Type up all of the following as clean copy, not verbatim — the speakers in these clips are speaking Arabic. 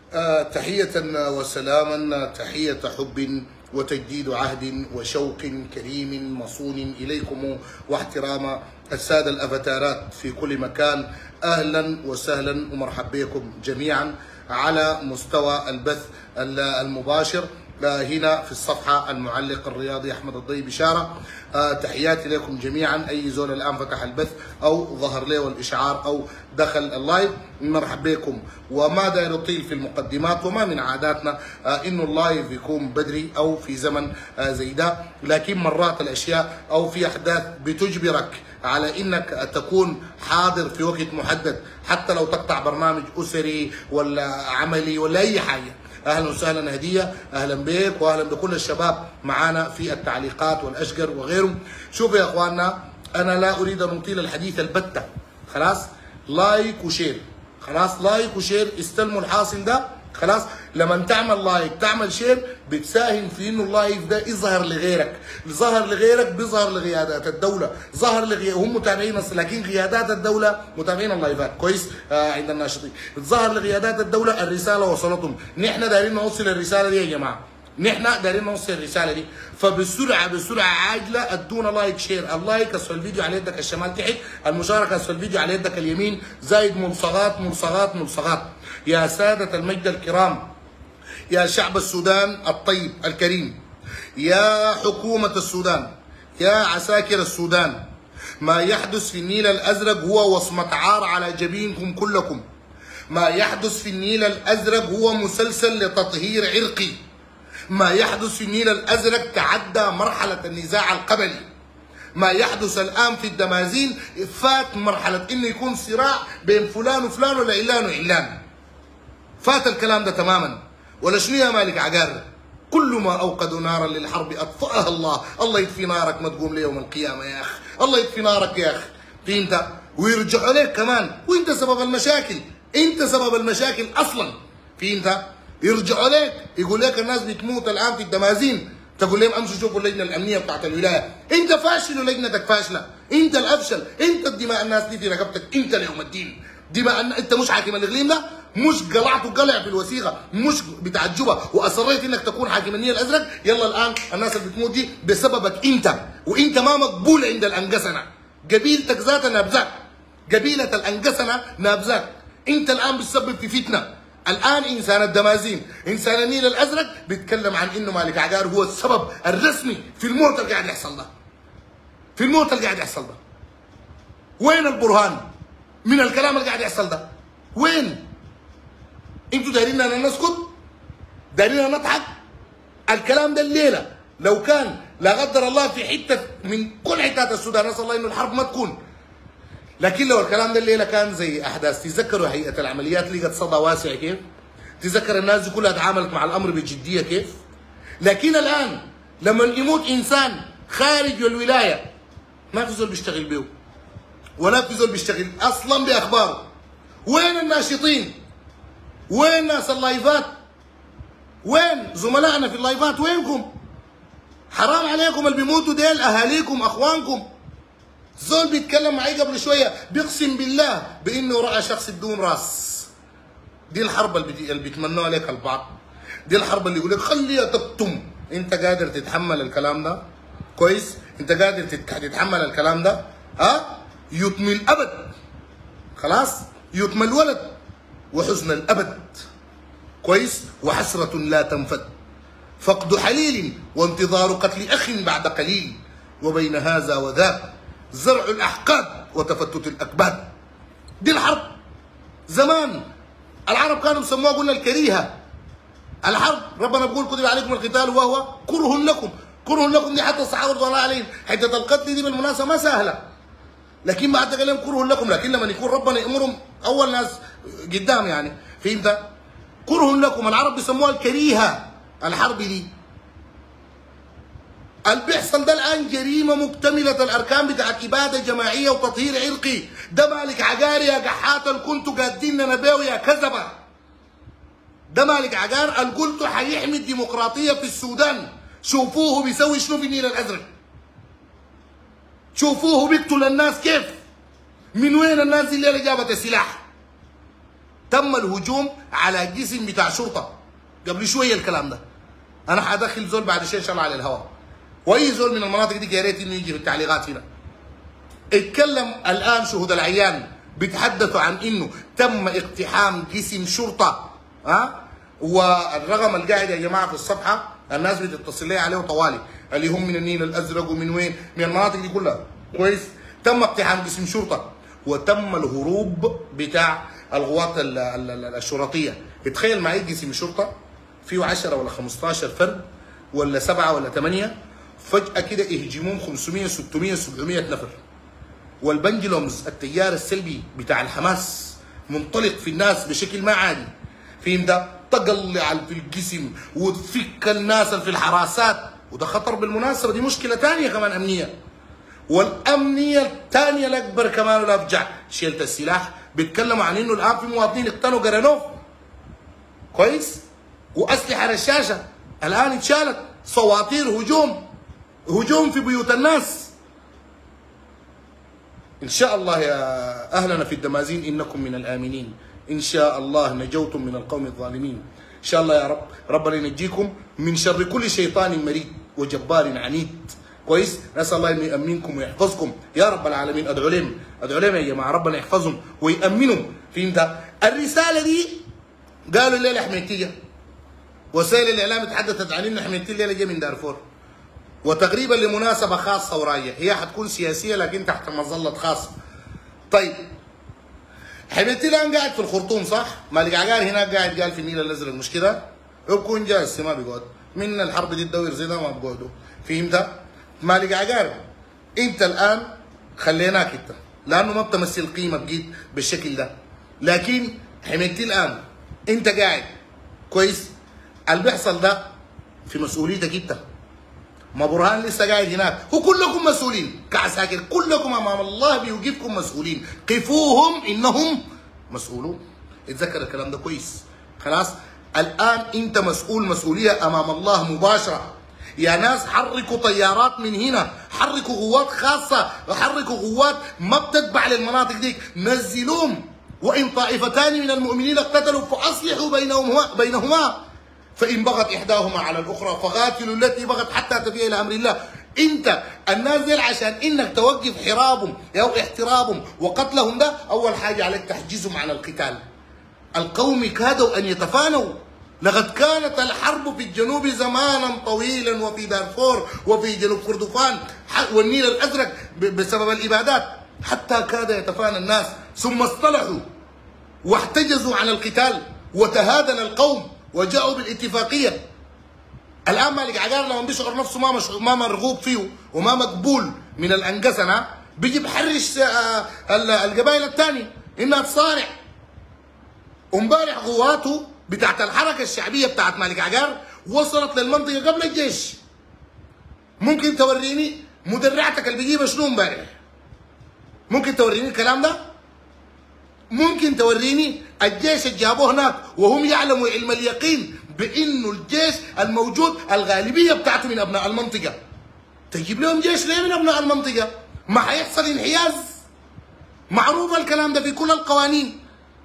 تحية وسلاما، تحية حب وتجديد عهد وشوق كريم مصون إليكم، واحترام السادة الأفاتارات في كل مكان. أهلا وسهلا ومرحبا بكم جميعا على مستوى البث المباشر هنا في الصفحة. المعلق الرياضي أحمد الضي بشارة. تحياتي لكم جميعا. أي زول الآن فتح البث أو ظهر له الإشعار أو دخل اللايف، مرحبا بكم. وما داير يطيل في المقدمات، وما من عاداتنا إنه اللايف يكون بدري أو في زمن زي ده، لكن مرات الأشياء أو في أحداث بتجبرك على انك تكون حاضر في وقت محدد، حتى لو تقطع برنامج اسري ولا عملي ولا اي حاجه. اهلا وسهلا هديه، اهلا بك واهلا بكل الشباب معانا في التعليقات والاشقر وغيرهم. شوفوا يا اخواننا، انا لا اريد ان اطيل الحديث البتة. خلاص، لايك وشير، خلاص لايك وشير، استلموا الحاصل ده. خلاص، لما تعمل لايك تعمل شير بتساهم في انه اللايف ده يظهر لغيرك، ظهر لغيرك بيظهر لقيادات الدوله، ظهر هم متابعين لكن قيادات الدوله متابعين اللايفات كويس عند الناشطين، ظهر لقيادات الدوله الرساله وصلتهم. نحن دايرين نوصل الرساله دي يا جماعه، نحن دايرين نوصل الرساله دي، فبسرعه عاجله ادونا لايك شير. اللايك اسفل الفيديو على يدك الشمال تحت، المشاركه اسفل الفيديو على يدك اليمين، زايد ملصقات ملصقات ملصقات. يا ساده المجد الكرام، يا شعب السودان الطيب الكريم، يا حكومه السودان، يا عساكر السودان، ما يحدث في النيل الازرق هو وصمه عار على جبينكم كلكم. ما يحدث في النيل الازرق هو مسلسل لتطهير عرقي. ما يحدث في النيل الازرق تعدى مرحله النزاع القبلي. ما يحدث الان في الدمازين فات مرحله انه يكون صراع بين فلان وفلان ولا علان وعلان. فات الكلام ده تماما. ولا شنو يا مالك عقار؟ كل ما اوقدوا نارا للحرب اطفاها الله. الله يطفي نارك ما تقوم ليوم القيامه يا اخي، الله يطفي نارك يا اخي. فهمت؟ ويرجعوا لك كمان وانت سبب المشاكل، انت سبب المشاكل اصلا. فهمت؟ يرجعوا لك يقول لك الناس بتموت الان في الدمازين، تقول لهم امشوا شوفوا اللجنه الامنيه بتاعت الولايه. انت فاشل ولجنتك فاشله، انت الافشل، انت الدماء الناس دي في رقبتك، انت ليوم الدين. دماء انت مش حاكم الاقليم ده، مش قلعته قلع في الوثيقه، مش بتعجبها واصريت انك تكون حاكم النيل الازرق. يلا الان الناس اللي بتموت دي بسببك انت، وانت ما مقبول عند الانقسنه. قبيلتك ذاتها نابذاك، قبيله الانقسنه نابذاك. انت الان بتسبب في فتنه. الان انسان الدمازين، انسان النيل الازرق بيتكلم عن انه مالك عقار هو السبب الرسمي في الموت اللي قاعد يحصل ده، في الموت اللي قاعد يحصل ده. وين البرهان من الكلام اللي قاعد يحصل ده؟ وين؟ انتوا دايرين اننا نسكت؟ دايرين نضحك؟ الكلام ده الليله لو كان لا قدر الله في حته من كل حتات السودان، نسال الله انه الحرب ما تكون، لكن لو الكلام ده الليله كان زي احداث، تذكروا هيئه العمليات لقت صدى واسع كيف؟ تذكر الناس دي كلها تعاملت مع الامر بجديه كيف؟ لكن الان لما يموت انسان خارج الولايه ما في زول بيشتغل بيه، ولا في زول بيشتغل اصلا باخباره. وين الناشطين؟ وين ناس اللايفات؟ وين زملائنا في اللايفات؟ وينكم؟ حرام عليكم، اللي بيموتوا ديل اهاليكم اخوانكم. زول بيتكلم معي قبل شويه بيقسم بالله بانه راى شخص بدون راس. دي الحرب اللي بيتمنوها عليك البعض، دي الحرب اللي يقول لك خليها تكتم. انت قادر تتحمل الكلام ده؟ كويس؟ انت قادر تتحمل الكلام ده؟ ها؟ يطمي الابد. خلاص؟ يطمي الولد وحزن الابد. كويس؟ وحسرة لا تنفد، فقد حليل وانتظار قتل اخ بعد قليل، وبين هذا وذاك زرع الاحقاد وتفتت الاكباد. دي الحرب. زمان العرب كانوا بيسموها قلنا الكريهه. الحرب ربنا بيقول كتب عليكم القتال وهو كره لكم، كره لكم دي حتى الصحابه رضي الله عليهم، حته القتل دي بالمناسبه ما سهله، لكن بعد كلام كره لكم، لكن لما يكون ربنا يامرهم اول ناس قدام يعني. فهمت؟ كره لكم. العرب بيسموها الكريهه الحرب دي. اللي بيحصل ده الان جريمه مكتمله الاركان بتاعت اباده جماعيه وتطهير عرقي. ده مالك عقار يا قحات اللي كنتوا قادين نبيو يا كذبه. ده مالك عقار اللي قلتوا حيحمي الديمقراطيه في السودان. شوفوه بيسوي شنو في النيل الازرق، شوفوه بيقتل الناس كيف. من وين الناس دي اللي جابت السلاح؟ تم الهجوم على جسم بتاع شرطه قبل شويه الكلام ده. انا حادخل زول بعد شيء ان شاء الله على الهواء، واي زول من المناطق دي يا ريت انه يجي في التعليقات هنا. اتكلم الان شهود العيان بيتحدثوا عن انه تم اقتحام جسم شرطه. والرقم القاعد يا جماعه في الصفحه الناس بتتصل لي عليه طوالي، اللي هم من النيل الازرق ومن وين؟ من المناطق دي كلها. كويس؟ تم اقتحام جسم شرطه وتم الهروب بتاع القوات الشرطيه. اتخيل معي جسم شرطه فيه 10 ولا 15 فرد ولا 7 ولا 8، فجاه كده يهجمون 500 600 700 نفر، والبنجلومز التيار السلبي بتاع الحماس منطلق في الناس بشكل ما عادي. فهم ده؟ تقلع في الجسم وتفك الناس في الحراسات، وده خطر بالمناسبه، دي مشكله ثانيه كمان امنيه. والامنيه الثانيه الاكبر كمان والافجع شيلة السلاح. بيتكلموا عن انه الان في مواطنين اقتنوا جرانوف. كويس؟ واسلحه رشاشه الان اتشالت، صواتير هجوم في بيوت الناس. ان شاء الله يا اهلنا في الدمازين انكم من الامنين، ان شاء الله نجوتم من القوم الظالمين. ان شاء الله يا رب، ربنا ينجيكم من شر كل شيطان مريد وجبار عنيد. كويس؟ نسال الله انه يامنكم ويحفظكم يا رب العالمين. ادعوا لهم يا جماعه، ربنا يحفظهم ويامنهم. فهمت؟ الرساله دي قالوا الليله احمد تيجا، وسائل الاعلام تحدثت عن انه احمد تيجا جاي من دارفور، وتقريبا لمناسبه خاصه ورايه، هي حتكون سياسيه لكن تحت مظله خاصه. طيب حميدتي الان قاعد في الخرطوم صح؟ مالك عقار هناك قاعد في النيل الازرق، مش كده؟ يكون جالس ما بيقعد، من الحرب دي الدوير زي ده ما بيقعدوا. فهمت؟ مالك عقار انت الان خليناك انت لانه ما بتمثل قيمه بقيت بالشكل ده، لكن حميدتي الان انت قاعد كويس؟ اللي بيحصل ده في مسؤوليتك انت. ما برهان لسه قاعد هناك، وكلكم مسؤولين كعساكر، كلكم امام الله بيوقفكم مسؤولين، قفوهم انهم مسؤولون. اتذكر الكلام ده كويس. خلاص؟ الان انت مسؤول مسؤوليه امام الله مباشره. يا ناس حركوا طيارات من هنا، حركوا قوات خاصه، حركوا قوات ما بتتبع للمناطق ديك، نزلوهم. وان طائفتان من المؤمنين اقتتلوا فاصلحوا بينهما فإن بغت إحداهما على الأخرى فقاتلوا التي بغت حتى تفيء إلى أمر الله. أنت الناس دي عشان إنك توقف حرابهم أو احترابهم وقتلهم ده، أول حاجة عليك تحجزهم عن القتال. القوم كادوا أن يتفانوا. لقد كانت الحرب في الجنوب زمانا طويلا، وفي دارفور وفي جنوب كردفان والنيل الأزرق بسبب الإبادات، حتى كاد يتفانى الناس، ثم اصطلحوا واحتجزوا عن القتال وتهادن القوم وجاءوا بالاتفاقيه. الان مالك عقار لما بيشعر نفسه ما مرغوب فيه وما مقبول من الانقسنه، بيجي بحرش القبائل الثانيه انها تصارع. امبارح قواته بتاعت الحركه الشعبيه بتاعت مالك عقار وصلت للمنطقه قبل الجيش. ممكن توريني مدرعتك اللي بيجيبها شنو امبارح؟ ممكن توريني الكلام ده؟ ممكن توريني الجيش اللي جابوه هناك وهم يعلموا علم اليقين بانه الجيش الموجود الغالبيه بتاعته من ابناء المنطقه. تجيب لهم جيش ليه من ابناء المنطقه؟ ما حيحصل انحياز. معروف الكلام ده في كل القوانين.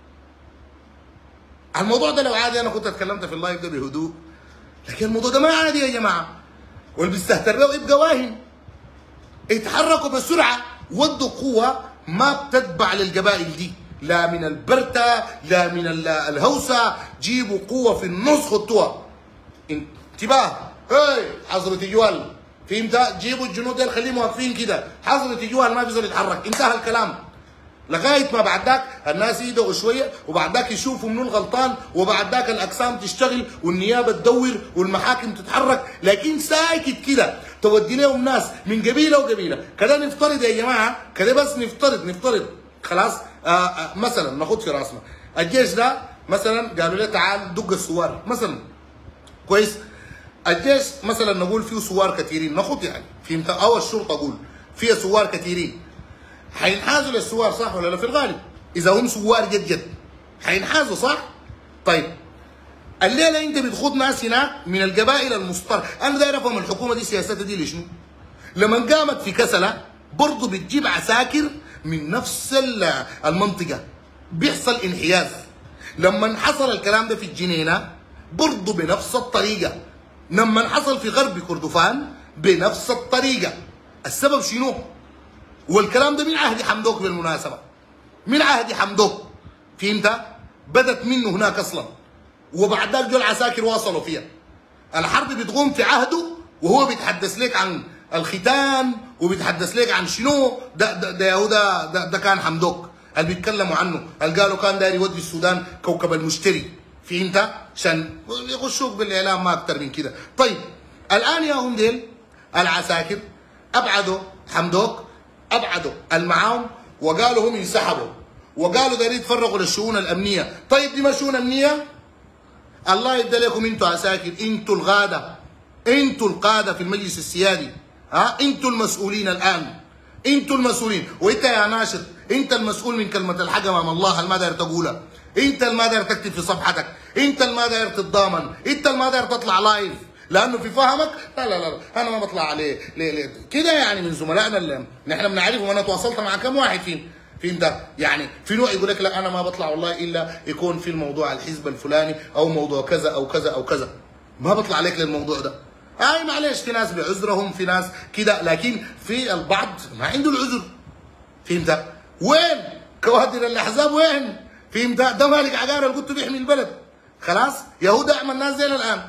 الموضوع ده لو عادي انا كنت اتكلمت في اللايف ده بهدوء، لكن الموضوع ده ما عادي يا جماعه، واللي بيستهتر به يبقى واهم. اتحركوا بسرعه، ودوا قوه ما بتتبع للقبائل دي، لا من البرتا لا من الهوسه، جيبوا قوه في النص خطوها. انتباه، هي حظر تجوال. فهمت؟ جيبوا الجنود دول خليهم واقفين كده، حظر تجوال ما بيقدر يتحرك، انتهى الكلام. لغايه ما بعد ذاك الناس يدعوا شويه، وبعد ذاك يشوفوا منو الغلطان، وبعد ذاك الاقسام تشتغل والنيابه تدور والمحاكم تتحرك. لكن ساكت كده تودي لهم ناس من قبيله وقبيله. كده نفترض يا جماعه، كده بس نفترض خلاص. مثلا ناخد في راسنا الجيش ده، مثلا قالوا له تعال دق الثوار مثلا. كويس؟ الجيش مثلا نقول فيه ثوار كثيرين، ناخد يعني فهمت؟ او الشرطه اقول فيها ثوار كثيرين، حينحازوا للثوار صح ولا لا؟ في الغالب اذا هم ثوار جد حينحازوا صح؟ طيب الليله انت بتخوض ناس هناك من القبائل المستر. انا داير افهم الحكومه دي سياستها دي لشنو؟ لما قامت في كسله برضه بتجيب عساكر من نفس المنطقه، بيحصل انحياز. لما حصل الكلام ده في الجنينه برضه بنفس الطريقه، لما حصل في غرب كردفان بنفس الطريقه. السبب شنو؟ والكلام ده من عهد حمدوك بالمناسبه، من عهد حمدوك، فهمت؟ بدت منه هناك اصلا، وبعد ذلك جو العساكر واصلوا فيها. الحرب بتقوم في عهده وهو بيتحدث لك عن الختان وبيتحدث لك عن شنو ده يهودا ده كان حمدوك اللي بيتكلموا عنه، اللي قالوا كان داير يودي السودان كوكب المشتري، فهمت؟ عشان يغشوك بالاعلام ما اكثر من كده. طيب الان يا هم ديل العساكر ابعدوا حمدوك، ابعدوا المعاون وقالوا هم ينسحبوا، وقالوا دايرين يتفرغوا للشؤون الامنيه. طيب دي ما شؤون امنيه؟ الله يبدا لكم انتوا عساكر، انتوا الغاده، انتوا القاده في المجلس السيادي، ها انتوا المسؤولين الان، انتوا المسؤولين. وانت يا ناشط انت المسؤول من كلمه الحق امام الله اللي ما داير تقولها، انت اللي ما داير تكتب في صفحتك، انت اللي ما داير تتضامن، انت اللي ما داير تطلع لايف، لانه في فهمك لا انا ما بطلع عليه ليه كده. يعني من زملائنا اللي نحن بنعرفهم، انا تواصلت مع كم واحد فين ده، يعني في نوع يقول لك لا انا ما بطلع والله الا يكون في الموضوع الحزب الفلاني او موضوع كذا او كذا او كذا، ما بطلع عليك للموضوع ده. معلش في ناس بعذرهم، في ناس كده، لكن في البعض ما عنده العذر، فهمت؟ وين كوادر الاحزاب؟ وين؟ فهمت؟ ده مالك عقار اللي كنت بيحمي البلد. خلاص يهودا اعمل ناس زي الان.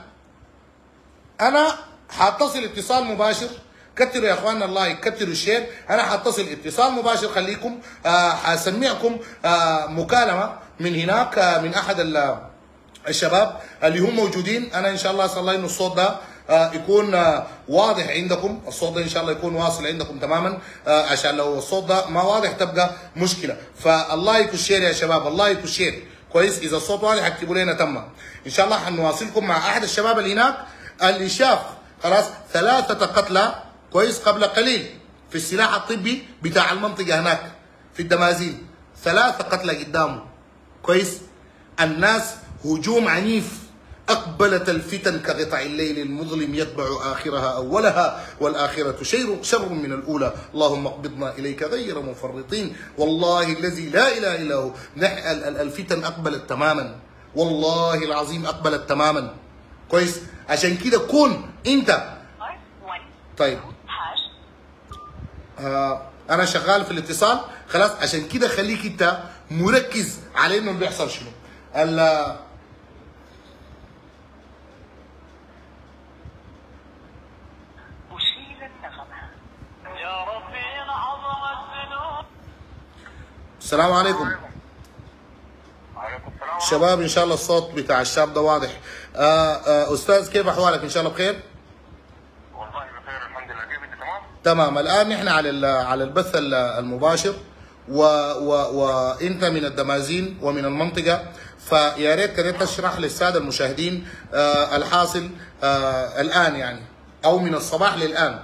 انا حاتصل اتصال مباشر، كتروا يا اخواننا اللايك، كتروا الشير، انا حاتصل اتصال مباشر، خليكم حسمعكم مكالمه من هناك من احد الشباب اللي هم موجودين. انا ان شاء الله اسال الله انه الصوت ده يكون واضح عندكم، الصوت ده ان شاء الله يكون واصل عندكم تماما، عشان لو الصوت ده ما واضح تبقى مشكله. فاللايك والشير يا شباب، اللايك والشير كويس. اذا الصوت واضح اكتبوا لنا تم. ان شاء الله حنواصلكم مع احد الشباب اللي هناك اللي شاف خلاص 3 قتلى كويس قبل قليل في السلاح الطبي بتاع المنطقه هناك في الدمازين، 3 قتلى قدامه كويس. الناس هجوم عنيف، أقبلت الفتن كقطع الليل المظلم يتبع آخرها أولها والآخرة شر من الأولى، اللهم اقبضنا إليك غير مفرطين. والله الذي لا إله إلا هو الفتن أقبلت تماما، والله العظيم أقبلت تماما كويس. عشان كده كون أنت طيب أنا شغال في الاتصال خلاص، عشان كده خليك أنت مركز على إنه بيحصل شنو. السلام عليكم. وعليكم السلام. شباب ان شاء الله الصوت بتاع الشاب ده واضح. استاذ كيف احوالك؟ ان شاء الله بخير؟ والله بخير الحمد لله. كيف انت؟ تمام؟ تمام. الان نحن على البث المباشر وانت من الدمازين ومن المنطقه، فيا ريت كده تشرح للساده المشاهدين الحاصل الان يعني، او من الصباح للان.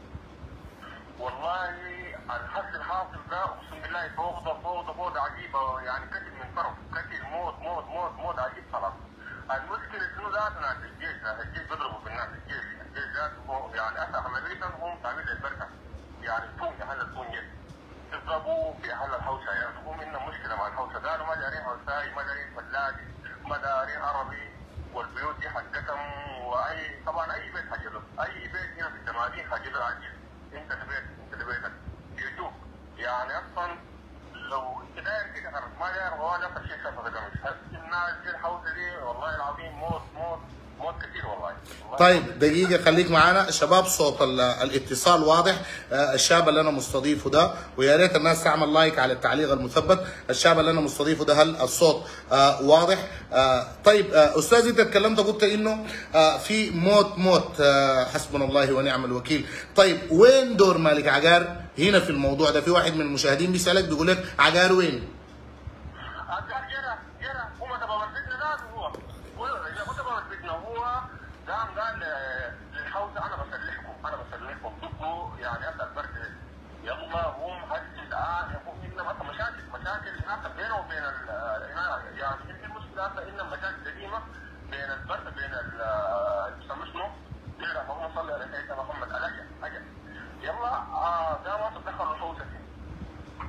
والله الحاصل ده اقسم بالله فوضى عجيبه، يعني قتل من طرف، قتل موت عجيب خلاص. المشكله شنو ذاتنا الجيش بيضربوا في الناس، الجيش ذاته يعني اغلبيتهم هم تعميد البركه، يعني التون اهل التون يضربوا في اهل الحوشه، يعني هم عندنا مشكله مع الحوشه، قالوا ما دارين حوساي، ما دارين فلاجي، ما دارين عربي، والبيوت دي حقتهم، واي طبعا اي بيت حجزه، اي بيت هنا في الدمادين حجزه عجيب. انت لبيتك يجوك، يعني اصلا لو انت داير كده ما داير هو نفس الشيء شافه ده. الناس دي الحوسه دي والله العظيم موت كثير والله. طيب دقيقة خليك معانا شباب، صوت الاتصال واضح. الشاب اللي أنا مستضيفه ده، ويا ريت الناس تعمل لايك على التعليق المثبت، الشاب اللي أنا مستضيفه ده هل الصوت واضح؟ طيب أستاذ أنت تكلمت قلت إنه في موت حسبنا الله ونعم الوكيل. طيب وين دور مالك عقار هنا في الموضوع ده؟ في واحد من المشاهدين بيسألك بيقول لك عقار وين؟ عقار جرى هو تبع الفتنة ذاته، هو تبع الفتنة، هو قال للحوزه انا بسلحكم ضده، يعني هسه البرد يلا هم هسه الان يكون عندنا مثلا مشاكل هناك بينه وبين يعني في المشكله هسه عندنا مشاكل قديمه بين البرد بين يسمى شنو؟ اللهم صل على سيدنا محمد اجل يلا قاموا تدخلوا الحوزه فيه.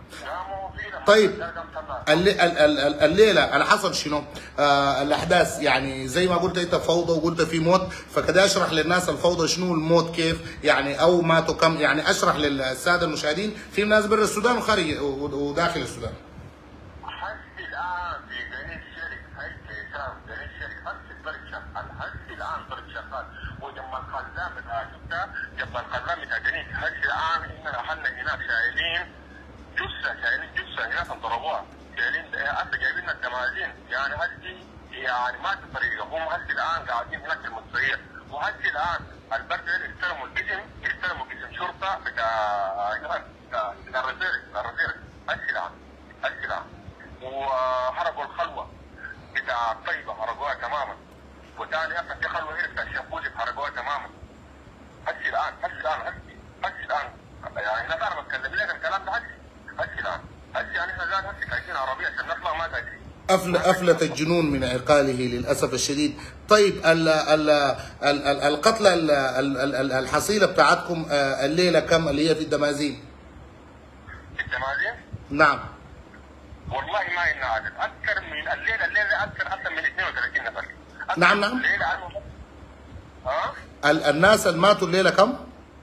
طيب الليله على حصل شنو؟ الاحداث يعني زي ما قلت انت فوضى وقلت في موت، فكده اشرح للناس الفوضى شنو، الموت كيف يعني، او ماتوا كم يعني، اشرح للساده المشاهدين في ناس برا السودان وخارج وداخل السودان. حسي الان في جنين الشرك هاي كيسان جنين الشرك حسي البرد شغال، حسي الان برد شغال، وجنب الخزان بتاع شفتها جنب الخزان بتاع جنين، حسي الان احنا اهلنا هناك شايلين جثه هناك ضربوها، شايلين هسه جايبين الدمازين، يعني هسي يعني ما في طريقه، هم هسي الان قاعدين هناك في المستشفيات، وهسي الان البرد استلموا قسم شرطه بتاع الرزيري هسي الان وحرقوا الخلوه بتاع الطيبه، حرقوها تماما، وثاني هسه في خلوه هنا بتاع الشنبوزي حرقوها تماما. هسي الان يعني هناك انا بتكلم لك الكلام ده هسي الان يعني احنا زاد هسي كايسين عربيه عشان نطلع ما قادرين. أفلت الجنون من عقاله للأسف الشديد. طيب القتلى الحصيلة بتاعتكم الليلة كم اللي هي في الدمازين؟ الدمازين؟ نعم. والله ما لنا عدد، أكثر من الليلة أكثر من 32 نفر. نعم. الليلة الناس اللي ماتوا الليلة كم؟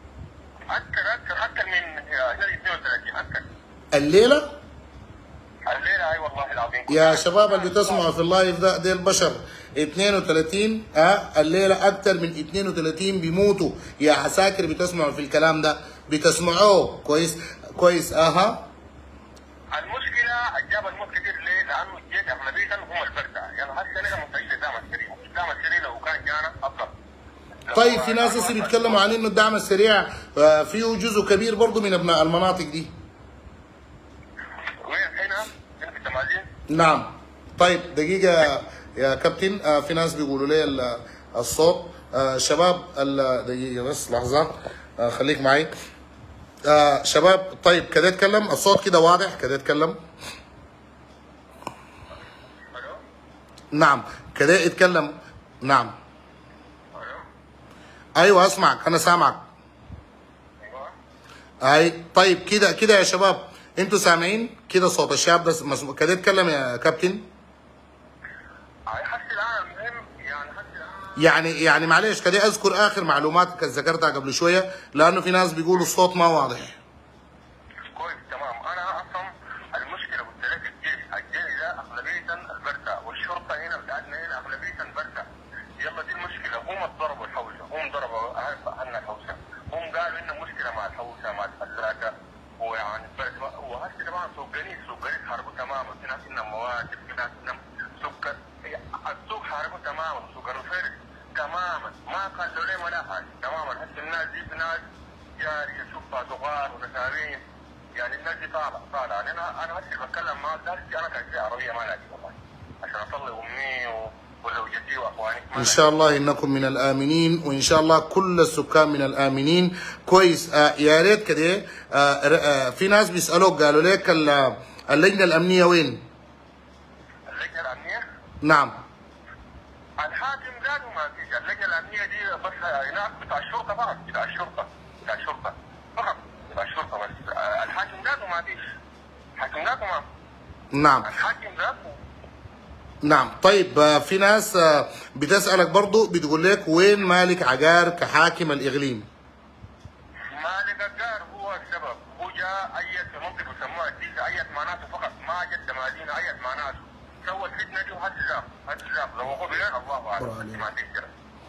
أكثر من 32 أكثر. الليلة اي والله العظيم. يا شباب اللي بتسمعوا في اللايف ده، دي البشر 32 الليله اكثر من 32 بيموتوا يا عساكر، بتسمعوا في الكلام ده، بتسمعوه كويس. المشكله جاب الموت كثير ليه؟ لانه الجيش اغلبيه هم البرده، يعني هسه نحن مستعدين للدعم السريع لو كان جانا افضل. طيب في ناس هسه بيتكلموا عن انه الدعم السريع فيه جزء كبير برضه من ابناء المناطق دي. هنا في التمازين؟ نعم. طيب دقيقة يا كابتن، في ناس بيقولوا لي الصوت، شباب دقيقة بس لحظة، خليك معي شباب. طيب كده اتكلم الصوت كده واضح، كده اتكلم. نعم كده اتكلم. نعم. ايوه اسمعك، انا سامعك. اي طيب كده يا شباب، انتوا سامعين كده صوت الشاب ده مسموع؟ كده اتكلم يا كابتن. حتى الان المهم يعني معلش كده اذكر اخر معلومات كنت ذكرتها قبل شويه، لانه في ناس بيقولوا الصوت ما واضح. كويس تمام. انا اصلا المشكله قلت لك الجيش ده اغلبيه البركه، والشرطه هنا بتاعتنا هنا اغلبيه البركه. يلا دي المشكله، هم ضربوا الحوسه، هم ضربوا اهلنا الحوسه، هم قالوا ان مشكله مع الحوسه مع الفلاكه، ويعني وهسه طبعا سوقانيس حاربوا تماما، في ناس انهم مواد، في ناس انهم سكر، السوق حاربوا تماما، سوق الرفيري تماما، ما خلوا لهم ولا حاجه تماما. هسه الناس دي في ناس جاريه شوفها صغار ونسارين، يعني الناس دي طالعه انا هسه بتكلم معك هسه انا كان عربيه ما لاقي والله عشان اطلع امي وزوجتي واخواني. ان شاء الله انكم من الامنين، وان شاء الله كل السكان من الامنين. كويس. يا ريت كده في ناس بيسالوك قالوا لك اللجنه الامنيه وين؟ اللجنه الامنيه؟ نعم. الحاكم ذاته ما فيش، اللجنه الامنيه دي بس هناك بتاع الشرطه فقط، بتاع الشرطه فقط، بتاع الشرطه بس، الحاكم ذاته ما فيش، الحاكم ذاته ما. نعم. الحاكم ذاته. نعم. طيب في ناس بتسألك برضو، بتقول لك وين مالك عقار كحاكم الإقليم؟ مالك عقار هو السبب، هو جاء أيد منطقة يسموها الديزة، أيد معناته فقط، ما جد مدينة، أيد معناته، سوى الفتنة دي وهز لو هو بلين الله أعلم ما تقدر.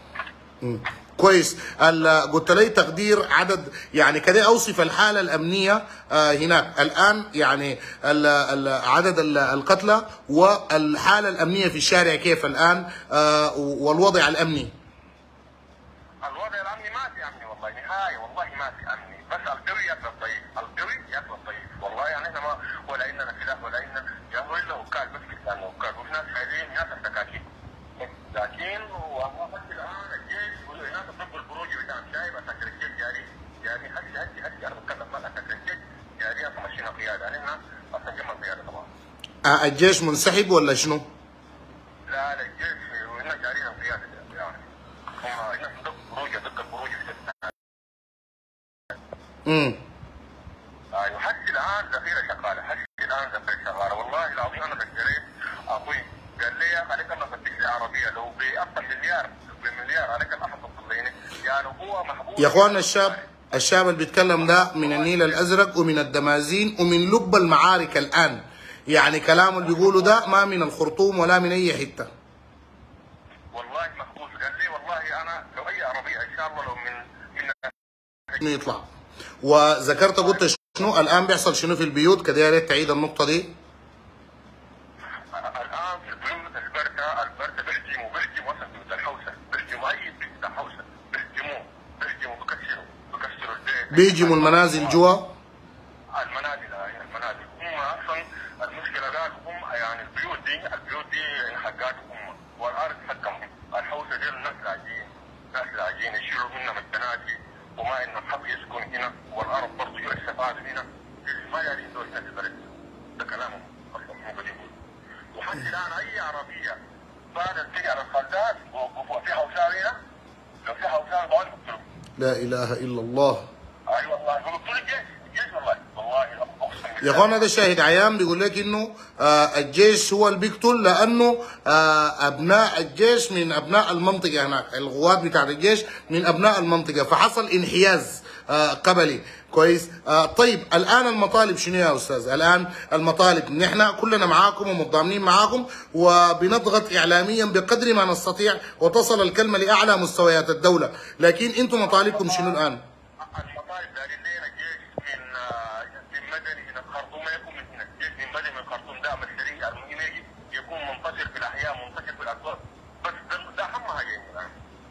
كويس. قلت لي تقدير عدد، يعني كده اوصف الحاله الامنيه هناك الان، يعني عدد القتلى والحاله الامنيه في الشارع كيف الان، والوضع الامني. الوضع الامني ما في امني والله نهايه، والله ما في امني، بس القوي ياكل الطيب، والله يعني احنا ما ولا اننا سلاح ولا اننا يا هو الا وكال، بس كده وكال، وفي ناس خايفين، ناس التكاكين، لكن وقت الان الجيش والناس طبوا البروج بتاعهم، شايف اساكر الجيش جاري هسي انا بتكلم مع اساكر الجيش جاري ماشيين قياده، يعني احنا اسجلنا القياده طبعا. الجيش منسحب ولا شنو؟ لا الجيش وهنا جاريين القياده يعني هم هنا دق البروج ايوه حتى الان ذخيره شغاله، اخوي قال لي يا اخي عليك الله فتش لي عربيه لو باقل مليار بمليار عليك الله حتوصل يعني هو محبوس يا اخواننا الشاب اللي بيتكلم ده من النيل الازرق ومن الدمازين ومن لب المعارك الان، يعني كلامه اللي بيقوله ده ما من الخرطوم ولا من اي حته. والله محبوس قال لي والله انا لو اي عربيه ان شاء الله لو من يطلع. وذكرت قلت شنو الان بيحصل شنو في البيوت كده، يا ريت تعيد النقطه دي. الان في البيوت البركه بيهجموا اصلا بيوت الحوسه، بيهجموا اي بيت حوسه بيهجموه بكسروا البيت، بيهجموا المنازل جوا. المنازل هم اصلا المشكله قالوا هم يعني البيوت دي انحقاتهم هم والارض حقهم، الحوسه دي الناس لاجئين يشيلوا منهم التنادي وما انهم حب يسكن هنا والارض برضه يستفادوا هنا ما يريدوا دول هنا في البلد. ده كلامهم اصلا هم قاعدين يقولوا. وحتى الان اي عربيه بعد تجي على الخلدات وفي حوسه هنا لو في حوسه بقول يقتلوا. لا اله الا الله. اي والله يقتلوا الجيش والله اقسم بالله. يا اخوانا ده شاهد عيان بيقول لك انه الجيش هو اللي بيقتل، لانه ابناء الجيش من ابناء المنطقه هناك، القوات بتاعت الجيش من ابناء المنطقه، فحصل انحياز قبلي. كويس. طيب الان المطالب شنو يا استاذ؟ الان المطالب نحن كلنا معاكم ومتضامنين معاكم وبنضغط اعلاميا بقدر ما نستطيع وتصل الكلمه لاعلى مستويات الدوله، لكن انتم مطالبكم شنو الان؟ المطالب دارين لنا جيش من مدني من الخرطوم، ما يكون من هنا، جيش من مدني من الخرطوم ده السريع المهم يكون منتشر في الاحياء منتشر في الاسواق، بس ده حمها جايين الان.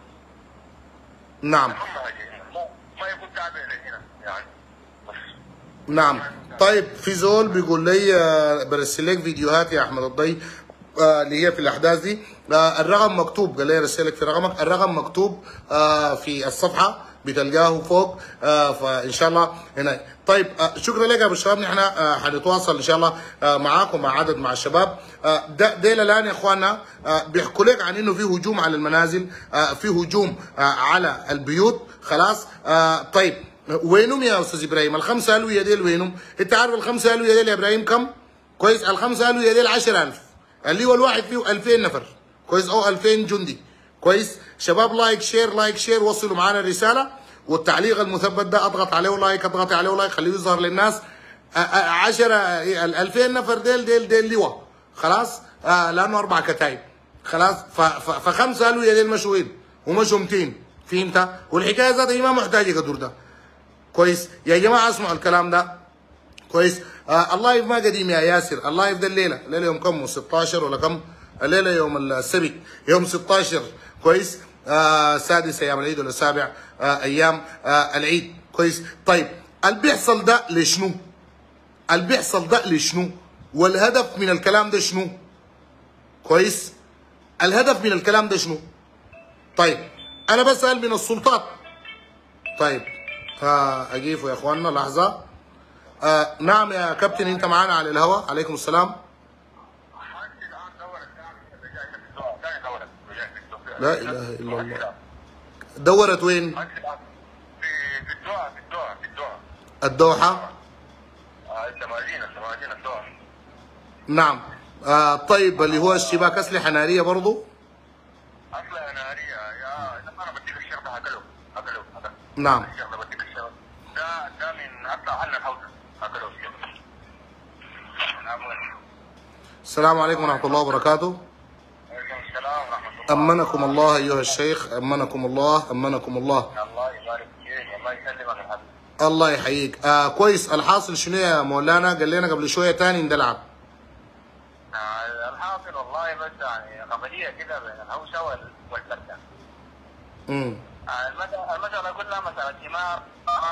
نعم. حمها جايين ما يكون تابع لهنا يعني بس. نعم. طيب في زول بيقول لي برسل لك فيديوهات يا احمد الضي اللي هي في الاحداث دي، الرقم مكتوب، قال لي ارسل لك في رقمك، الرقم مكتوب في الصفحه بتلقاه فوق، فان شاء الله هنا. طيب شكرا لك يا ابو الشباب، نحن حنتواصل ان شاء الله معاكم مع عدد مع الشباب. ديل الان يا اخواننا بيحكوا لك عن انه في هجوم على المنازل، في هجوم على البيوت، خلاص. طيب وينهم يا استاذ ابراهيم؟ الخمسه الويه ديل وينهم؟ انت عارف الخمسه الويه ديل يا ابراهيم كم؟ كويس. الخمسه الويه ديل 10,000 اللي هو الواحد فيه 2000 نفر، كويس، او 2000 جندي، كويس. شباب لايك شير وصلوا معانا الرساله، والتعليق المثبت ده اضغط عليه لايك، اضغط عليه لايك، خليه يظهر للناس. 10 2000 نفر ديل لواء، خلاص. لانه 4 كتايب، خلاص. فخمسه الويه ديل مشوا وين؟ ومشوا 200، فهمت؟ والحكايه ذاتها ما محتاجه قدر ده، كويس يا جماعه. اسمعوا الكلام ده، كويس. اللايف ما قديم يا ياسر، اللايف ده الليله يوم كم؟ 16 ولا كم؟ الليله يوم السبت يوم 16، كويس. سادس ايام العيد ولا سابع ايام العيد، كويس. طيب اللي بيحصل ده لشنو؟ اللي بيحصل ده لشنو؟ والهدف من الكلام ده شنو؟ كويس. الهدف من الكلام ده شنو؟ طيب انا بسأل من السلطات. طيب اجيبه يا اخواننا لحظه. نعم يا كابتن، انت معانا على الهواء. عليكم السلام. لا اله الا الله. دورت وين؟ في الدوحه. الدوحه الدوحه. نعم. طيب اللي هو اشتباك اسلحه ناريه برضه؟ اسلحه ناريه يا انا بديك الشرطه هكلو. نعم. ده من اطلع عنا الحوزه هكلو. السلام عليكم ورحمه الله وبركاته. وعليكم السلام ورحمه الله. امنكم الله ايها الشيخ، امنكم الله، امنكم الله. الله يبارك فيك، الله يسلمك يا حبيبي. الله يحييك. كويس. الحاصل شنو يا مولانا؟ قال لنا قبل شويه ثاني ندلعب. الحاصل والله بس يعني قضيه كده بين الهوسه والبركه. المساله كلها مساله دماغ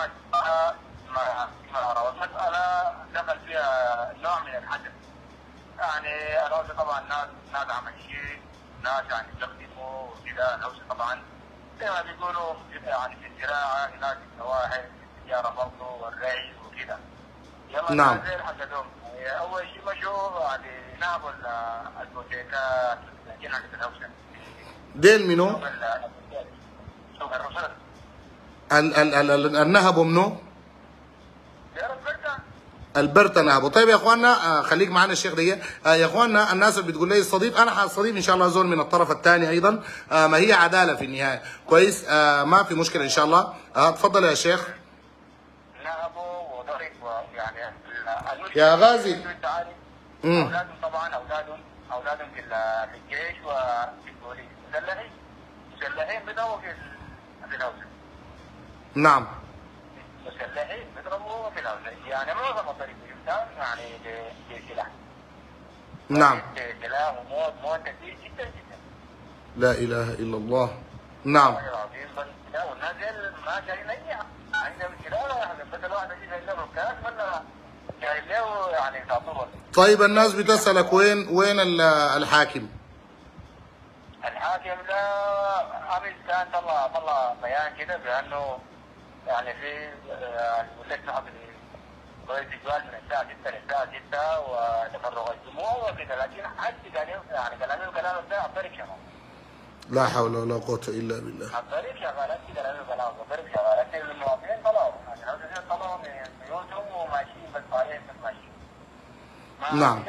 والمساله دخل فيها نوع من الحدث. يعني الهوسه طبعا ناس عمليه، ناس يعني بيخدموا وكذا. الهوسه طبعا زي ما بيقولوا يعني في الزراعه، هناك في النواحي، في التجاره برضه والري وكذا. يلا نعم. زي الحسدهم. اول شيء مشوا يعني نهبوا البوتيكات والسكينه حقت الهوسه. ديل منو؟ سوق الرصاص. النهب منو؟ دير البركه. البرتا نهبو. طيب يا اخواننا خليك معنا الشيخ دقيقه. يا اخواننا الناس اللي بتقول لي استضيف، انا حاستضيف ان شاء الله زول من الطرف الثاني ايضا. ما هي عداله في النهايه. كويس. ما في مشكله ان شاء الله. تفضل يا شيخ. نهبوا وضرب يعني يا غازي. اولادهم طبعا اولادهم في الجيش وفي البوليس مسلحين بيضربوا في الهوسه. نعم. مسلحين بيضربوا في الهوسه، يعني معظم الطريق يعني بسلاح. نعم. سلاح وموت كثير جدا جدا. لا اله الا الله. نعم. والناس ما شايلين اي عندهم سلاح، بدل الواحد يجي شايل له ركاز ولا شايل له يعني ساطور. طيب الناس بتسألك وين الحاكم؟ الحاكم ده امس كان طلع بيان كده بانه يعني في المسك صاحب رئيس الجوال من الساعه 6 للساعه 6 وتفرغ الجموع وكده، لكن حد يعني كلام ده الطريق شغال. لا حول ولا قوة الا بالله. الطريق شغال، كلام الطريق شغال، لكن المواطنين طلعوا يعني طلعوا من بيوتهم وماشيين بس طالعين بس ماشيين. نعم.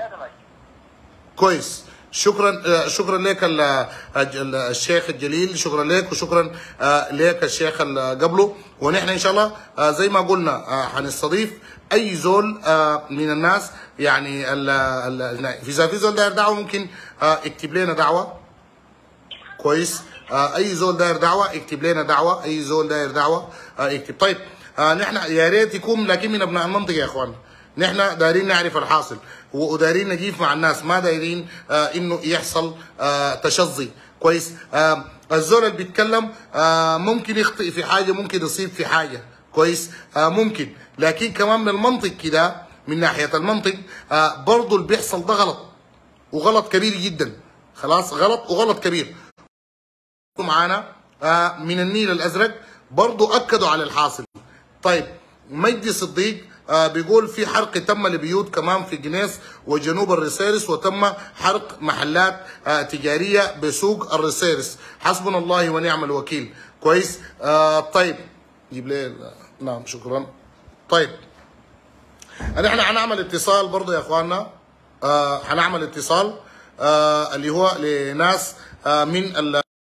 كويس. شكرا لك الشيخ الجليل، شكرا لك وشكرا لك الشيخ اللي قبله. ونحن ان شاء الله زي ما قلنا هنستضيف اي زول من الناس، يعني اذا في زول داير دعوه ممكن يكتب لنا دعوه. كويس. اي زول داير دعوه يكتب لنا دعوه، اي زول داير دعوه يكتب. طيب نحن يا ريت يكون لكن من ابناء المنطقه يا اخوان، نحن دايرين نعرف الحاصل ودايرين نجيف مع الناس، ما دايرين انه يحصل تشظي. كويس. الزول اللي بيتكلم ممكن يخطئ في حاجه، ممكن يصيب في حاجه. كويس. ممكن، لكن كمان من المنطق كده، من ناحيه المنطق برضه اللي بيحصل ده غلط وغلط كبير جدا. خلاص، غلط وغلط كبير. معانا من النيل الازرق برضه اكدوا على الحاصل. طيب مجدي صديق بيقول في حرق تم لبيوت كمان في جنيس وجنوب الرسيرس، وتم حرق محلات تجاريه بسوق الرسيرس. حسبنا الله ونعم الوكيل. كويس. طيب جيب لي. نعم شكرا. طيب نحن هنعمل اتصال برضه يا اخواننا، هنعمل اتصال اللي هو لناس من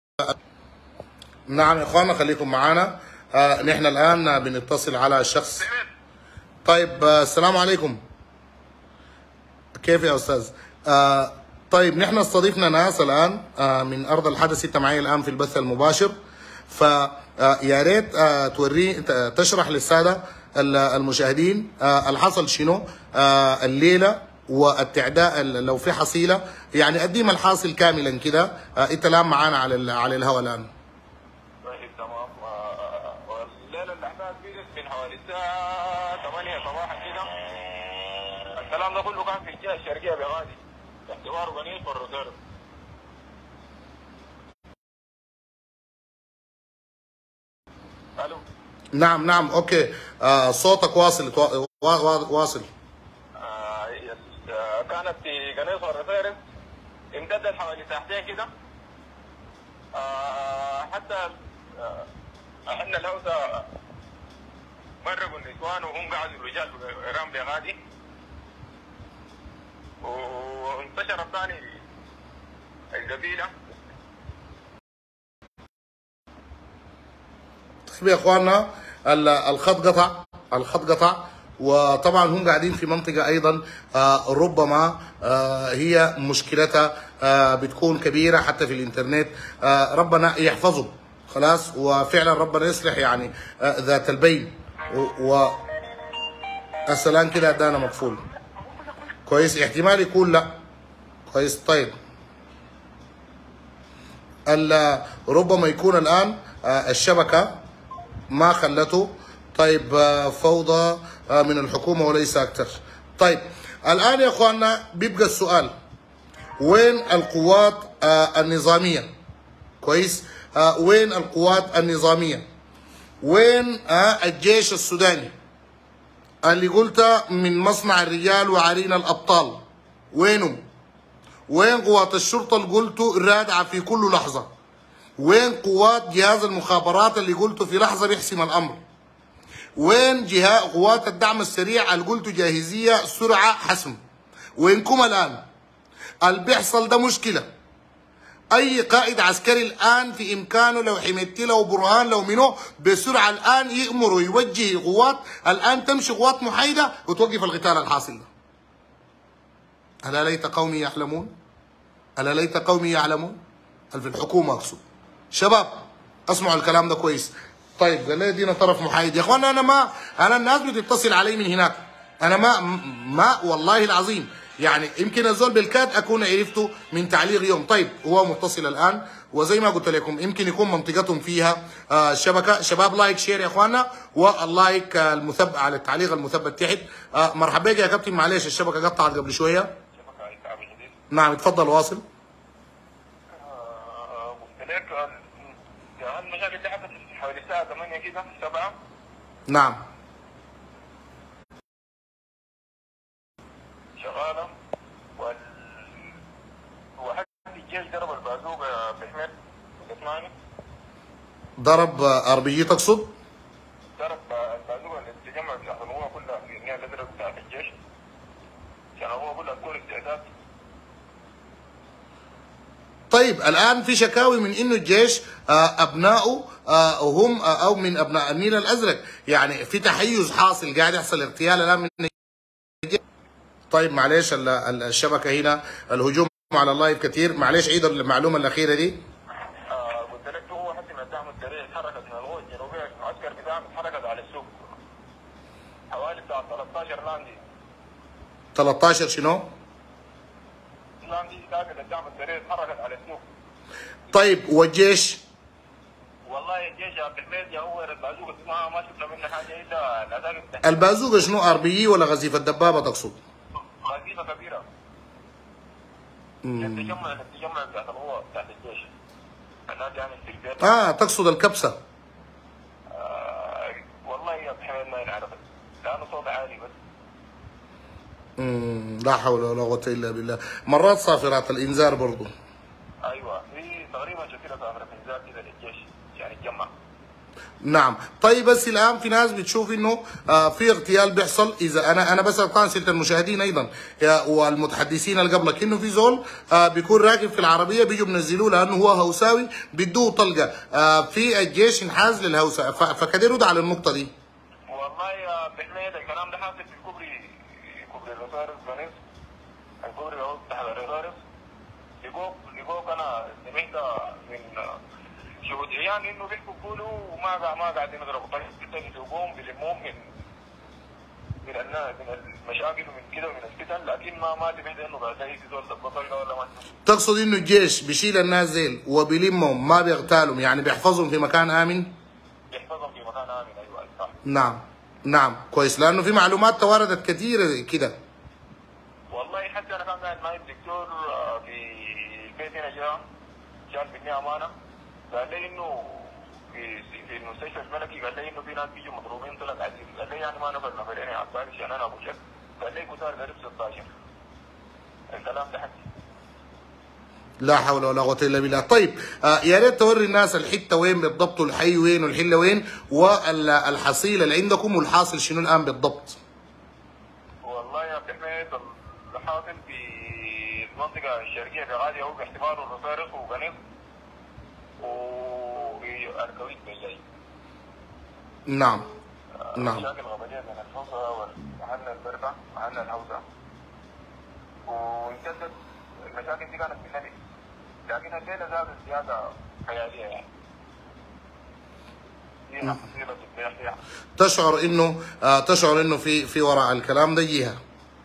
نعم يا اخواننا خليكم معانا. نحن الان بنتصل على شخص. طيب السلام عليكم. كيف يا استاذ؟ طيب نحن استضفنا ناس الان من ارض الحدث، انت معي الان في البث المباشر، فيا ريت تشرح للساده المشاهدين الحصل شنو الليله والتعداء لو في حصيله، يعني قدم الحاصل كاملا كده. انت الان معانا على الهواء الان. طيب تمام. والليله الاحداث بدت من حوالي الساعه 8 صباحا كده. الكلام ده كله كان في الجهه الشرقيه بغادي احتوار بنيس والرسالة. الو. نعم اوكي. صوتك واصل واصل. كانت في قنيص والرسالة، امتدت حوالي ساعتين كده. حتى احنا الهوسة مرقوا النسوان وهم قعدوا الرجال رام بغادي، وانتشر الثاني القبيلة. طيب يا اخواننا الخط قطع وطبعا هم قاعدين في منطقة ايضا ربما هي مشكلتها بتكون كبيرة حتى في الانترنت. ربنا يحفظه خلاص، وفعلا ربنا يصلح يعني ذات البين. السلام كده ادانا مقفول. كويس، احتمال يكون لا. كويس. طيب ربما يكون الان الشبكة ما خلته. طيب فوضى من الحكومة وليس أكثر. طيب الآن يا أخواننا بيبقى السؤال، وين القوات النظامية؟ كويس. وين القوات النظامية؟ وين الجيش السوداني اللي قلت من مصنع الرجال وعرينا الأبطال؟ وينهم؟ وين قوات الشرطة اللي قلتوا رادعة في كل لحظة؟ وين قوات جهاز المخابرات اللي قلتوا في لحظة بيحسم الأمر؟ وين جهات قوات الدعم السريع اللي قلتوا جاهزيه سرعه حسم؟ وينكم الان؟ اللي بيحصل ده مشكله. اي قائد عسكري الان في امكانه لو حميدت له برهان لو منه بسرعه الان يامر ويوجه قوات الان تمشي قوات محايده وتوقف القتال الحاصل ده. الا ليت قومي يعلمون؟ الا ليت قومي يعلمون؟ في الحكومه اقصد. شباب اسمعوا الكلام ده كويس. طيب قال لي ادينا طرف محايد يا اخوانا. انا الناس بتتصل علي من هناك، انا ما والله العظيم يعني يمكن الزول بالكاد اكون عرفته من تعليق يوم. طيب هو متصل الان، وزي ما قلت لكم يمكن يكون منطقتهم فيها شبكه. شباب لايك شير يا اخوانا، واللايك المثبت على التعليق المثبت تحت. مرحبا بك يا كابتن، معلش الشبكه قطعت قبل شويه. نعم اتفضل واصل. قلت لك المشاكل اللي حصلت حوالي الساعه 8 كده 7. نعم شغاله وحتى الجيش ضرب البازوكه في حميد. تسمعني؟ ضرب اربيجي تقصد؟ ضرب البازوكه اللي تجمع بتاعت القوه كلها في النهايه الازرق بتاعت الجيش عشان القوه كلها تكون استعداد. طيب الان في شكاوي من انه الجيش ابنائه هم او من ابناء النيل الازرق، يعني في تحيز حاصل قاعد يحصل اغتيال الان من الجيش. طيب معلش الشبكه هنا الهجوم على اللايف كثير، معلش عيد المعلومه الاخيره دي. قلت لك هو حد من الدعم السريع اتحركت من القوه الجنوبيه، المعسكر بتاعهم اتحركت على السوق حوالي بتاع 13 لاندي. 13 شنو؟ لاندي لكن الدعم السريع اتحركت على السوق. طيب والجيش؟ والله الجيش يا عبد الحميد يا هو البازوكه ما شفنا منه حاجه الا العساكر. البازوكه شنو، اربيي ولا غزيف الدبابه تقصد؟ غزيفه كبيره. التجمع بتاعت القوه بتاعت الجيش. الناس يعني استقبال. تقصد الكبسه. والله يا عبد الحميد ما نعرف لانه صوت عالي بس. لا حول ولا قوه الا بالله. مرات صافرات الانذار برضه. ايوه في تقريبا شكلها صافره انذار كده للجيش يعني يتجمع. نعم. طيب بس الان في ناس بتشوف انه في اغتيال بيحصل. اذا انا بس طبعا سيره المشاهدين ايضا والمتحدثين اللي قبلك انه في زول بيكون راكب في العربيه بيجوا بنزلوه لانه هو هوساوي بيدوه طلقه في الجيش انحاز للهوسه، فكده يرد على النقطه دي. والله يا عبد الحميد الكلام ده حاصل في كوبري الرصارس بنيس، الكوبري اللي هو تحت الرصارس. لقوك انا سمعت من شهود عيان انه بيحكوا بيقولوا ما قاعدين يضربوا طريق بيسوقوهم بيلموهم من المشاكل ومن كده ومن الفتن، لكن ما سمعت انه قاعد في زول بطل ولا ما. تقصد انه الجيش بيشيل الناس ديل وبيلمهم ما بيغتالهم، يعني بيحفظهم في مكان امن؟ بيحفظهم في مكان امن. ايوه صح. نعم كويس، لانه في معلومات تواردت كثيره كده. والله حتى انا كان قاعد معي الدكتور في البيت هنا جاء مني امانه، قال لي انه في المستشفى الملكي قال لي انه في ناس بيجوا مضروبين طلق عزيز، قال لي يعني ما نفرين يا عباري عشان انا ابو شك، قال لي كتار قريب 16. الكلام ده حكي. لا حول ولا قوه الا بالله. طيب يا ريت توري الناس الحته وين بالضبط والحي وين والحله وين والحصيله اللي عندكم والحاصل شنو الان بالضبط. والله يا عبد الحميد الحاصل في المنطقه الشرقيه في غازي هو باعتباره الرصارس وقنيص واركويت بالجاي. نعم. مشاكل غبنيه من الحوسه ومحلنا البركه محلنا الحوسه، وامتدت المشاكل دي كانت في النبي، لكن الليله زادت زياده خياليه يعني. تشعر انه في وراء الكلام ده جهه.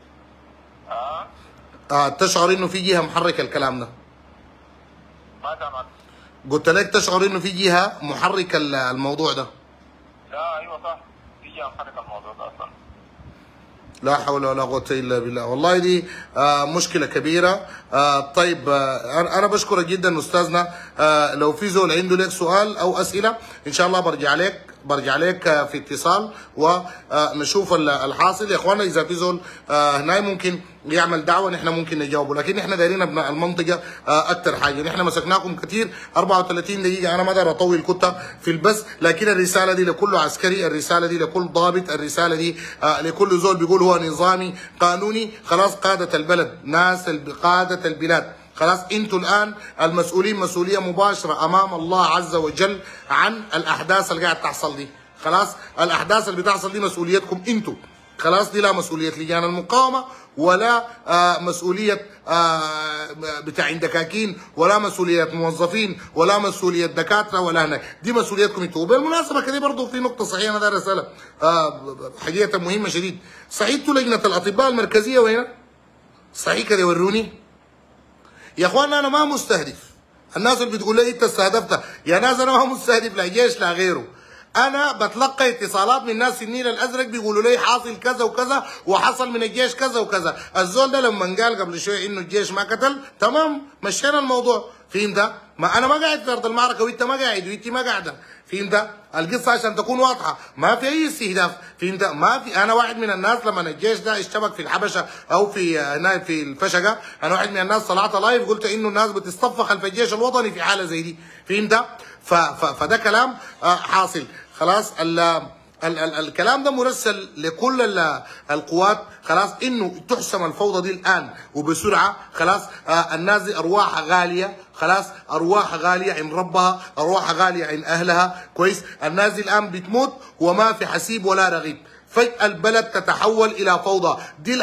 تشعر انه في جهه محركه الكلام ده. ما سمعت. قلت لك تشعر انه في جهه محركه الموضوع ده. لا ايوه صح، في جهه محركه الموضوع ده اصلا. لا حول ولا قوة إلا بالله. والله دي مشكلة كبيرة. طيب أنا بشكرك جدا أستاذنا لو في زول عنده لك سؤال او اسئله ان شاء الله برجع لك في اتصال ونشوف الحاصل. يا اخوانا اذا في زول هنا ممكن يعمل دعوه نحن ممكن نجاوبه، لكن احنا دايرين ابناء المنطقه اكثر حاجه. نحن مسكناكم كثير 34 دقيقه، انا ما اقدر اطول كنت في البث، لكن الرساله دي لكل عسكري، الرساله دي لكل ضابط، الرساله دي لكل زول بيقول هو نظامي قانوني. خلاص قاده البلد، ناس قاده البلاد، خلاص انتوا الان المسؤولين مسؤوليه مباشره امام الله عز وجل عن الاحداث اللي قاعد تحصل دي. خلاص الاحداث اللي بتحصل دي مسؤوليتكم انتوا، خلاص دي لا مسؤوليه لجان المقاومه ولا مسؤوليه بتاع دكاكين ولا مسؤوليه موظفين ولا مسؤوليه دكاتره ولا هناك، دي مسؤوليتكم انتوا. وبالمناسبه كده برضه في نقطه صحيحه انا داير اسالها حقيقه مهمه شديد. صحيح انتوا لجنه الاطباء المركزيه وين؟ صحيح كده وروني يا اخوانا. انا ما مستهدف الناس اللي بتقول لي انت استهدفت، يا ناس انا ما مستهدف لا جيش لا غيره. انا بتلقى اتصالات من ناس في النيل الازرق بيقولوا لي حاصل كذا وكذا وحصل من الجيش كذا وكذا. الزول ده لما قال قبل شويه انه الجيش ما قتل، تمام مشينا الموضوع. فهمت؟ ما انا ما قاعد في ارض المعركه وانت ما قاعد وانت ما قاعده. فهمت؟ القصه عشان تكون واضحه، ما في اي استهداف. فهمت؟ ما في. انا واحد من الناس لما الجيش ده اشتبك في الحبشه او في هنا في الفشقه، انا واحد من الناس طلعت لايف قلت انه الناس بتصطف خلف الجيش الوطني في حاله زي دي. فهمت؟ فده كلام حاصل. خلاص الكلام ده مرسل لكل القوات، خلاص انه تحسم الفوضى دي الان وبسرعه. خلاص الناس دي ارواحها غاليه، خلاص ارواحها غاليه عند ربها، ارواحها غاليه عند اهلها. كويس؟ الناس دي الان بتموت وما في حسيب ولا رغيب. فجاه البلد تتحول الى فوضى.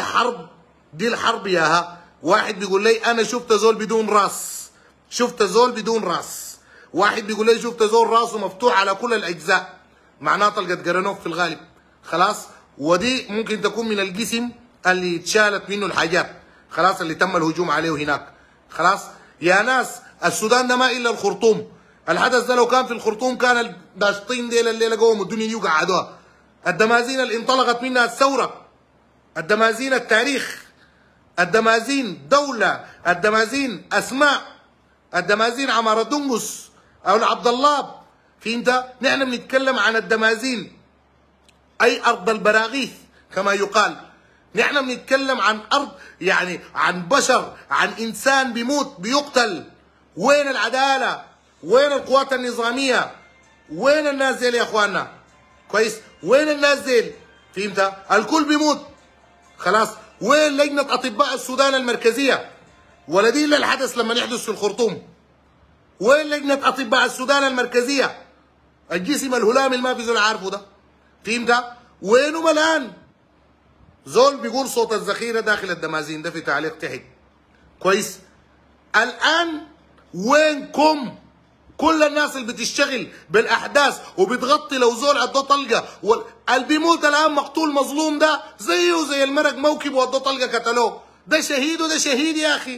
دي الحرب ياها. واحد بيقول لي انا شفت زول بدون راس، شفت زول بدون راس. واحد بيقول لي شفت زول راسه مفتوح على كل الاجزاء، معناه طلقة جرانوف في الغالب. خلاص ودي ممكن تكون من الجسم اللي اتشالت منه الحاجات، خلاص اللي تم الهجوم عليه هناك. خلاص يا ناس السودان ده ما الا الخرطوم. الحدث ده لو كان في الخرطوم كان الداشطين ديل الليله قوموا الدنيا دي وقعدوها. الدمازين اللي انطلقت منها الثوره، الدمازين التاريخ، الدمازين دوله، الدمازين اسماء، الدمازين عمارة دنقس او عبد الله. فهمت؟ نحن بنتكلم عن الدمازين اي ارض البراغيث كما يقال. نحن بنتكلم عن ارض، يعني عن بشر، عن انسان بيموت بيقتل. وين العداله؟ وين القوات النظاميه؟ وين الناس ديل يا اخواننا؟ كويس؟ وين الناس ديل؟ فهمت؟ الكل بيموت. خلاص وين لجنه اطباء السودان المركزيه؟ ولا دي الا الحدث لما يحدث في الخرطوم. وين لجنه اطباء السودان المركزيه؟ الجسم الهلامي اللي ما في زول عارفه ده. فهمت؟ وينهم الان؟ زول بيقول صوت الذخيره داخل الدمازين ده في تعليق تحت. كويس؟ الان وينكم؟ كل الناس اللي بتشتغل بالاحداث وبتغطي لو زول عدو طلقه اللي بيموت الان مقتول مظلوم ده زيه زي المرق موكب وعدو طلقه قتلوه، ده شهيد وده شهيد يا اخي.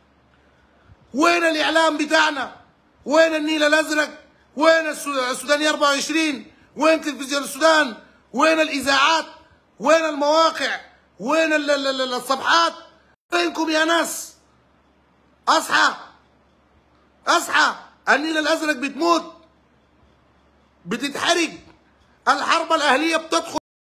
وين الاعلام بتاعنا؟ وين النيل الازرق؟ وين السوداني 24؟ وين تلفزيون السودان؟ وين الاذاعات؟ وين المواقع؟ وين الصفحات؟ وينكم يا ناس؟ اصحى اصحى. النيل الازرق بتموت، بتتحرق. الحرب الاهليه بتدخل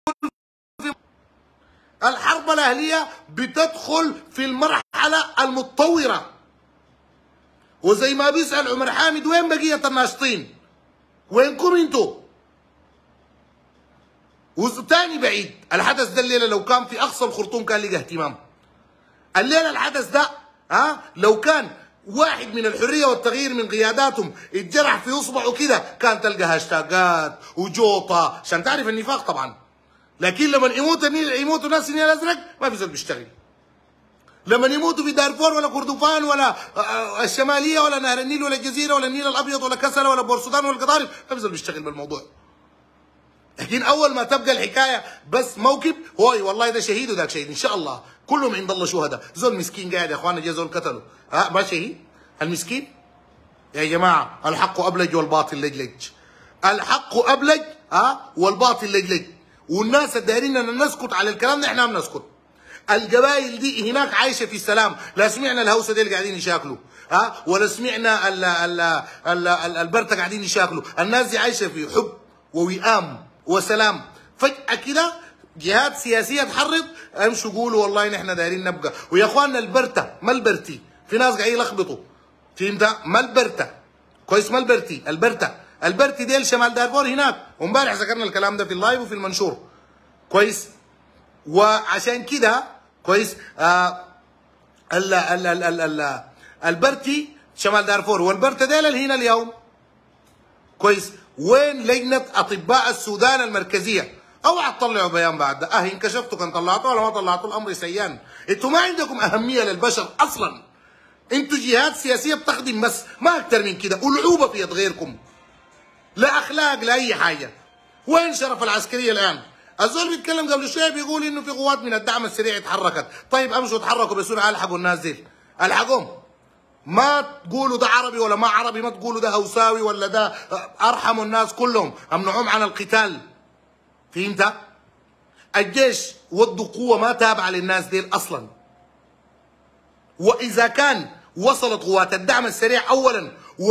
الحرب الاهليه بتدخل في المرحله المتطوره. وزي ما بيسال عمر حامد وين بقيه الناشطين؟ وينكم انتوا؟ وتاني بعيد الحدث ده الليله لو كان في اقصى الخرطوم كان لقى اهتمام. الليله الحدث ده لو كان واحد من الحريه والتغيير من قياداتهم اتجرح في اصبعه كده كان تلقى هاشتاجات وجوطه عشان تعرف النفاق طبعا. لكن لما يموتوا ناس النيل الازرق ما في زول بيشتغل. لما يموتوا في دارفور ولا كردفان ولا الشماليه ولا نهر النيل ولا الجزيره ولا النيل الابيض ولا كسلا ولا بورسودان ولا القطارف ما في زول بيشتغل بالموضوع. لكن اول ما تبقى الحكايه بس موكب هوي والله ده شهيد وذاك شهيد ان شاء الله كلهم عند الله شهداء. زول مسكين قاعد يا اخوانا جا زول قتله ما شهيد المسكين. يا جماعه الحق ابلج والباطل لجلج. الحق ابلج والباطل لجلج. والناس الدايرين ان نسكت على الكلام ده احنا ما بنسكت. القبائل دي هناك عايشه في السلام، لا سمعنا الهوسه دي اللي قاعدين يشاكلوا ولا سمعنا البرتا قاعدين يشاكلوا، الناس دي عايشه في حب ووئام وسلام. فجاه كده جهات سياسيه تحرض امشوا قولوا والله نحن دايرين نبقى. ويا اخواننا البرتا ما البرتي، في ناس قاعدين يلخبطوا، فهمت؟ ما البرتا كويس، ما البرتي، البرتي ديل شمال دارفور هناك، وامبارح ذكرنا الكلام ده في اللايف وفي المنشور كويس. وعشان كده كويس البرتي شمال دارفور، والبرتا ديل اللي هنا اليوم كويس. وين لجنه اطباء السودان المركزيه؟ اوعى تطلعوا بيان بعد ده، انكشفتوا كان طلعتوا ولا ما طلعتوا الامر سيان. انتوا ما عندكم اهميه للبشر اصلا، انتوا جهات سياسيه بتخدم بس، ما اكتر من كده، ولعوبه في يد غيركم، لا اخلاق لا اي حاجه. وين شرف العسكريه الان؟ الزول بيتكلم قبل شويه بيقول انه في قوات من الدعم السريع اتحركت، طيب امشوا اتحركوا بسرعه الحقوا الناس دي، الحقوهم. ما تقولوا ده عربي ولا ما عربي، ما تقولوا ده هوساوي ولا ده، ارحموا الناس كلهم، امنعوهم عن القتال. فهمت؟ الجيش ودوا قوه ما تابعه للناس دي اصلا. واذا كان وصلت قوات الدعم السريع اولا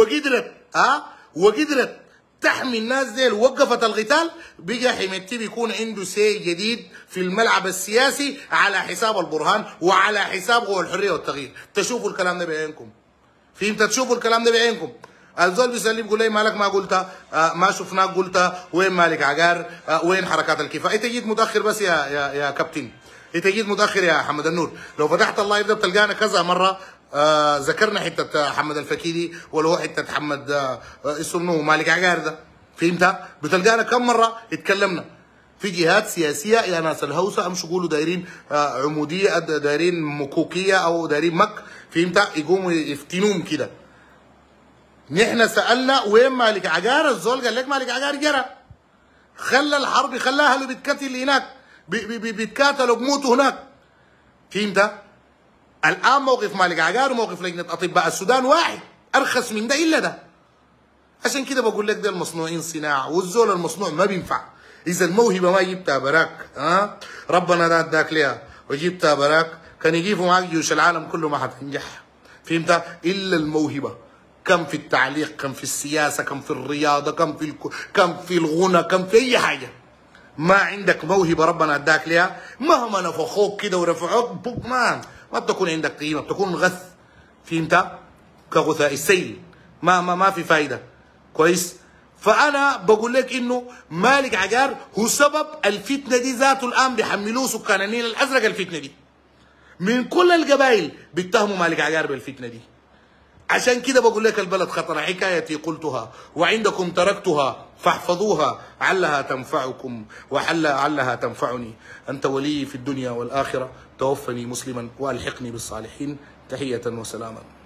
وقدرت تحمي الناس دي ووقفت القتال، بقى حميدتي بيكون عنده سي جديد في الملعب السياسي على حساب البرهان وعلى حساب قوى الحريه والتغيير. تشوفوا الكلام ده بعينكم، فهمت؟ تشوفوا الكلام ده بعينكم. الزول بيسلم بيقول لي مالك ما قلتها، ما شفناك قلتها، وين مالك عقار، وين حركات الكفاح؟ انت جيت متاخر بس يا كابتن، انت جيت متاخر يا حمد النور. لو فتحت اللايف ده بتلقانا كذا مره ذكرنا حته حمد الفكيدي ولا هو حته حمد اسمه مالك عقار ده، فهمت؟ بتلقانا كم مره اتكلمنا في جهات سياسيه. يا ناس الهوسه امشوا قولوا دايرين عموديه، دايرين مكوكيه او دايرين مك، فهمت؟ يقوموا يفتنوهم كده. نحن سالنا وين مالك عقار؟ الزول قال لك مالك عقار جرى، خلى الحرب، خلى اهله بيتقتل هناك، بيتكاتلوا بموتوا هناك، فهمت؟ الان موقف مالك عقار وموقف لجنه اطباء السودان واحد، ارخص من ده الا ده. عشان كده بقول لك ده المصنوعين صناعه، والزول المصنوع ما بينفع. اذا الموهبه ما جبتها براك، ربنا ده اداك ليها وجبتها براك، كان يجيبوا معاك جيوش العالم كله ما حتنجح، فهمت؟ الا الموهبه. كم في التعليق، كم في السياسه، كم في الرياضه، كم في الغنى، كم في اي حاجه. ما عندك موهبه ربنا اداك ليها، مهما نفخوك كده ورفعوك ما بتكون عندك قيمه، بتكون غث، فهمت؟ كغثاء السيل، ما في فايده كويس. فانا بقول لك انه مالك عقار هو سبب الفتنه دي ذاته. الان بيحملوه سكان النيل الازرق الفتنه دي، من كل القبائل بيتهموا مالك عقار بالفتنه دي. عشان كده بقول لك البلد خطر، حكايتي قلتها وعندكم تركتها فاحفظوها علها تنفعكم وعلها تنفعني. أنت ولي في الدنيا والآخرة، توفني مسلما وألحقني بالصالحين. تحية وسلاما.